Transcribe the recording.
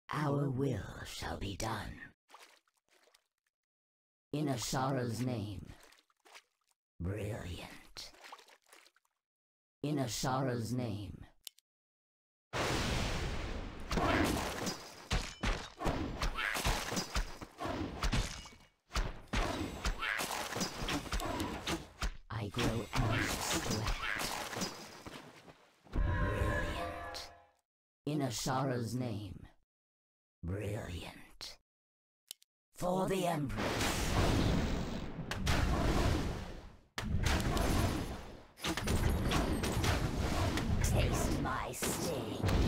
Our will shall be done. In Ashara's name. Brilliant. In Ashara's name. I grow anxious to act. Brilliant. In Ashara's name. Brilliant. For the Empress. Taste my sting.